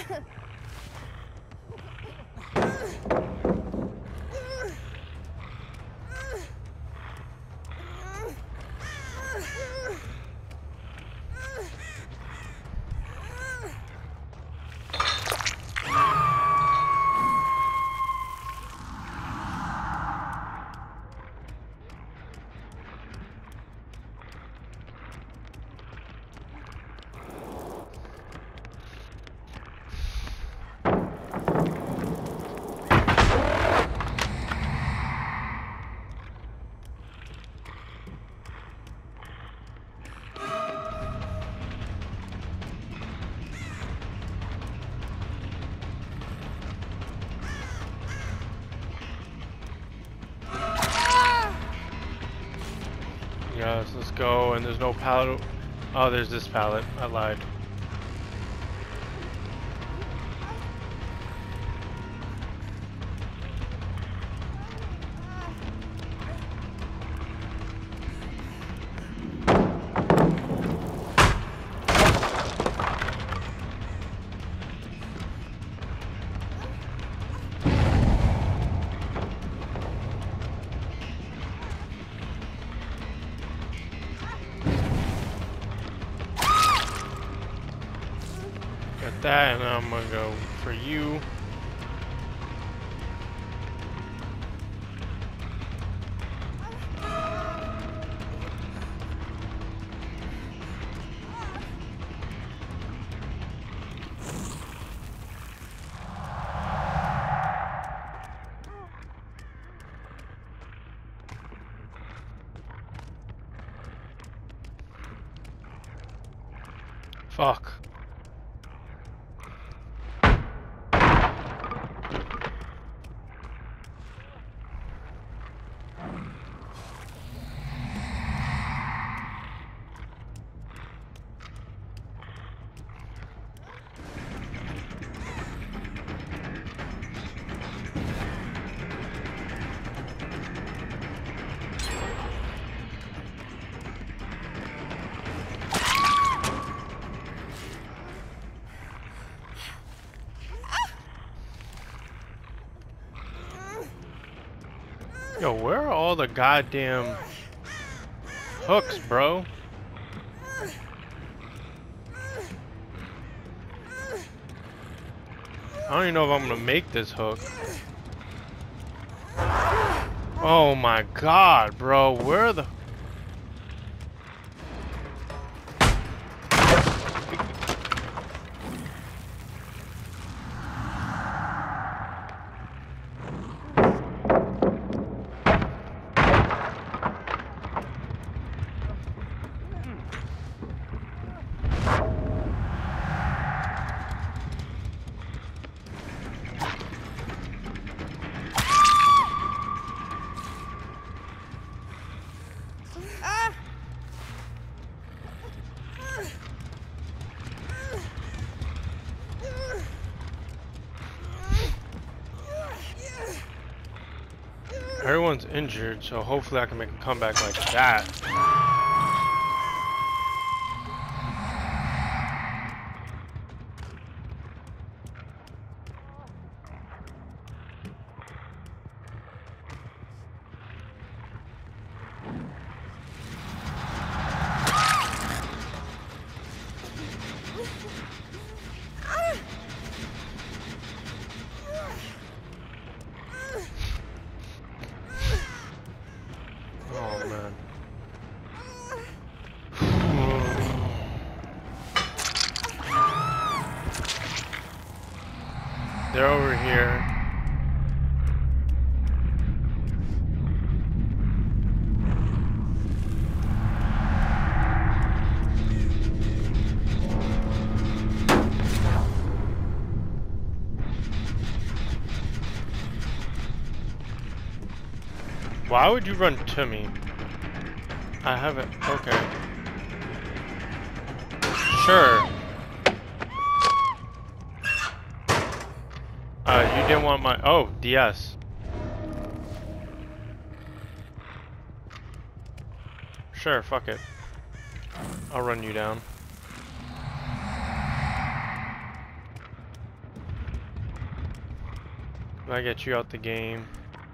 Yes, let's go. And there's no pallet. Oh, there's this pallet. I lied. Got that, and I'm gonna go for you. Fuck. Yo, where are all the goddamn hooks, bro? I don't even know if I'm gonna make this hook. Oh my god, bro, where are the... Everyone's injured, so hopefully I can make a comeback like that. They're over here. Why would you run to me? I haven't. Okay. Sure. You didn't want my... Oh, DS. Sure, fuck it. I'll run you down. I get you out the game.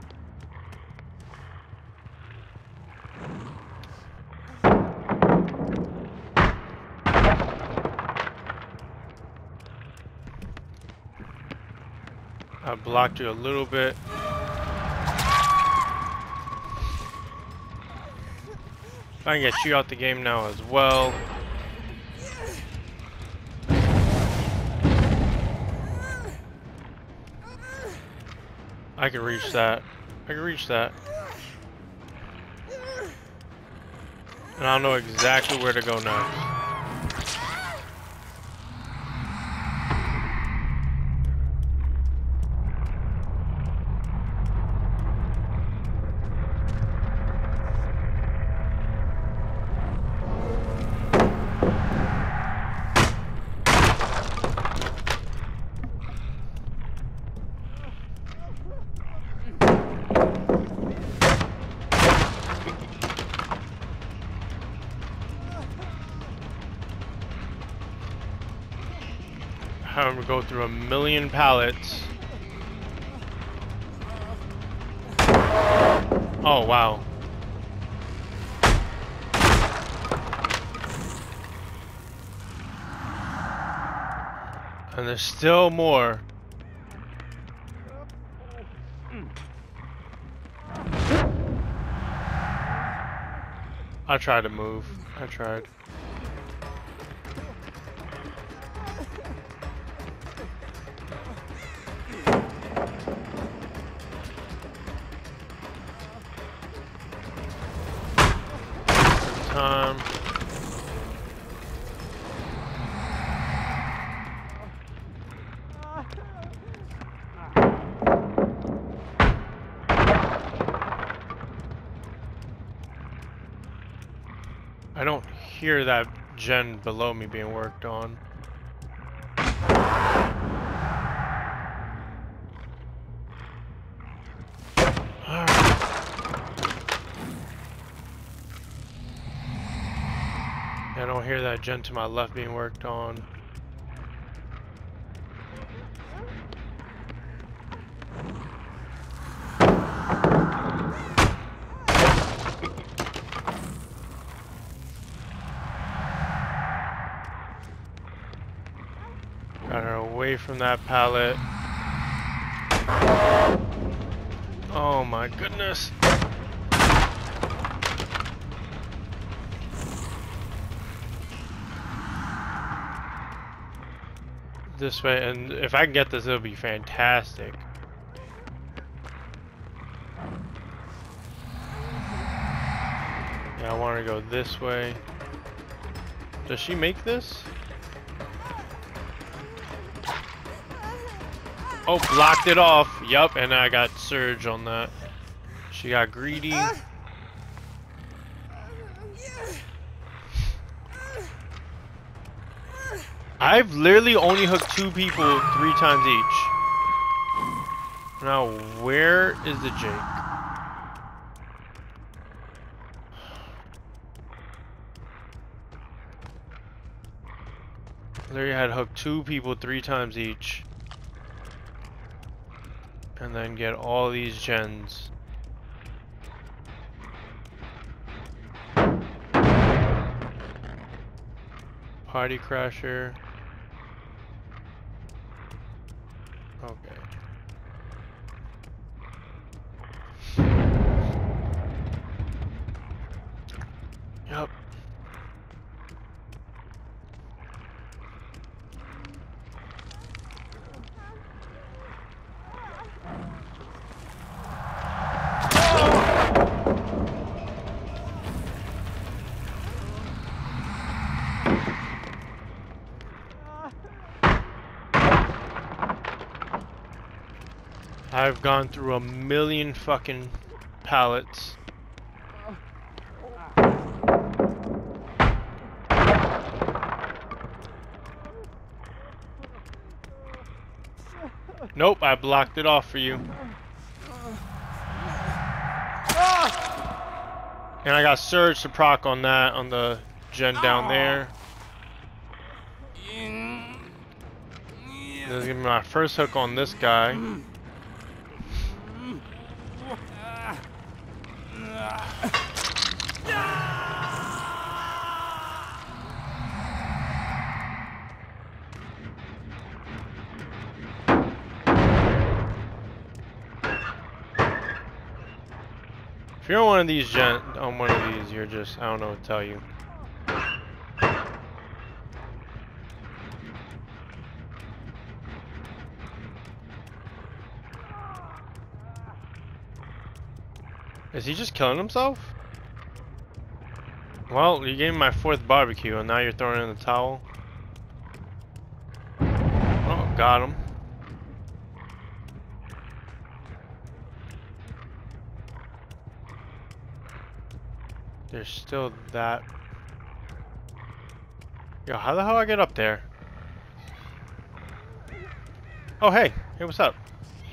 I blocked you a little bit. I can get you out the game now as well. I can reach that. I can reach that. And I don't know exactly where to go next. I'm gonna go through 1,000,000 pallets. Oh wow. And there's still more. I tried to move. I tried. I don't hear that gen below me being worked on. I don't hear that gen to my left being worked on. Got her away from that pallet. Oh my goodness. This way, and if I can get this, it'll be fantastic. Yeah, I want to go this way. Does she make this? Oh, blocked it off. Yup, and I got surge on that. She got greedy. I've literally only hooked 2 people 3 times each. Now, where is the Jake? Literally had hooked 2 people 3 times each. And then get all these gens. Party crasher. Okay. Yep. I've gone through 1,000,000 fucking pallets. Nope, I blocked it off for you. And I got surge to proc on that, on the gen down there. This is gonna be my first hook on this guy. you're on one of these you're just, I don't know what to tell you. Is he just killing himself? Well, you gave me my 4th barbecue and now you're throwing in the towel. Oh, got him. There's still that. Yo, how the hell I get up there? Oh, hey. Hey, what's up?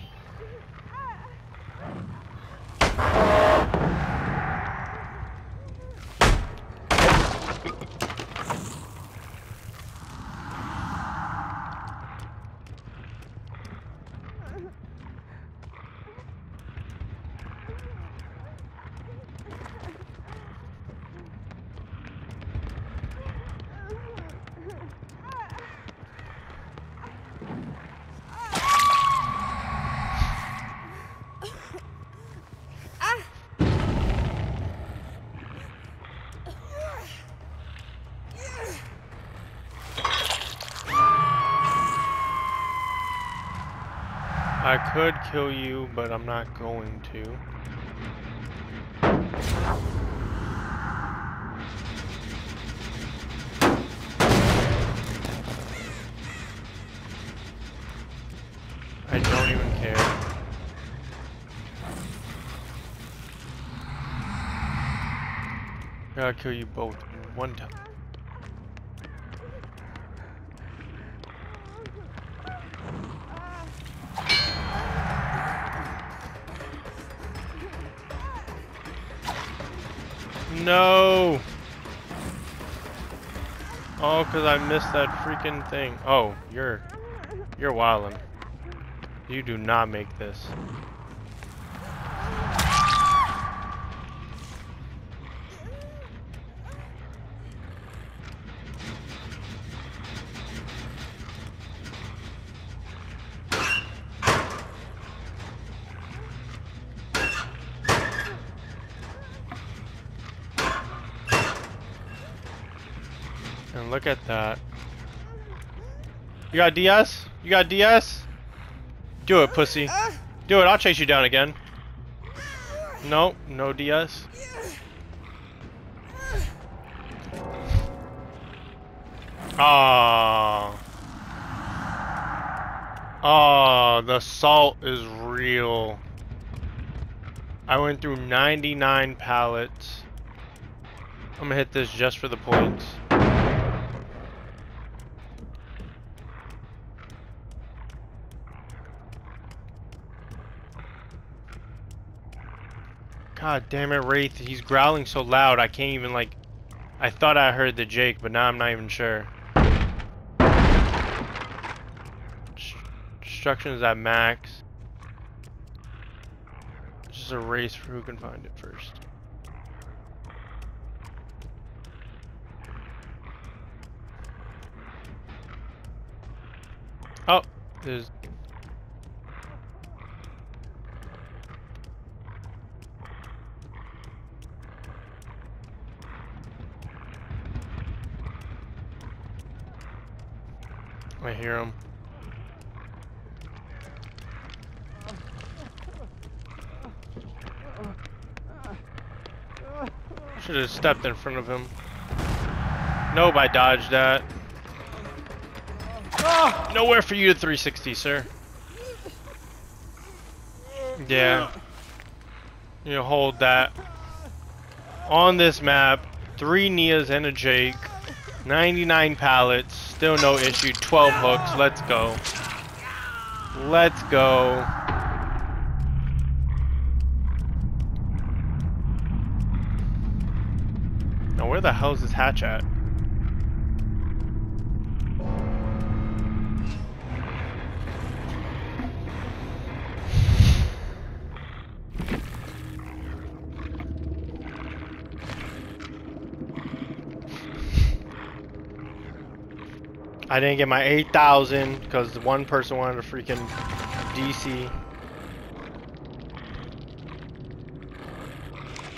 I could kill you, but I'm not going to. I don't even care. Gotta kill you both one time. No! Oh, cause I missed that freaking thing. Oh, you're wildin'. You do not make this. And look at that. You got DS? You got DS? Do it, pussy. Do it, I'll chase you down again. Nope, no DS. Ah. Oh, the salt is real. I went through 99 pallets. I'm gonna hit this just for the points. God damn it, Wraith. He's growling so loud I can't even, like... I thought I heard the Jake, but now I'm not even sure. Destruction is at max. It's just a race for who can find it first. Oh, there's... I hear him. Should have stepped in front of him. Nope, I dodged that. Oh, nowhere for you to 360, sir. Yeah. You hold that. On this map, 3 Nias and a Jake. 99 pallets, still no issue, 12 hooks, let's go. Let's go. Now where the hell is this hatch at? I didn't get my 8,000 because one person wanted a freaking DC.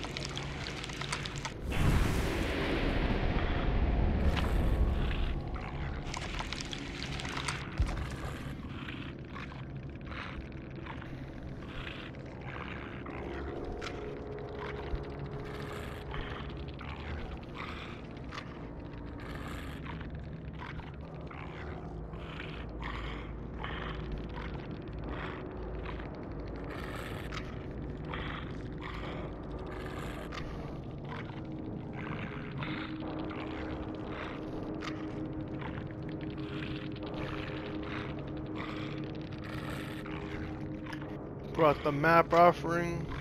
brought the map offering.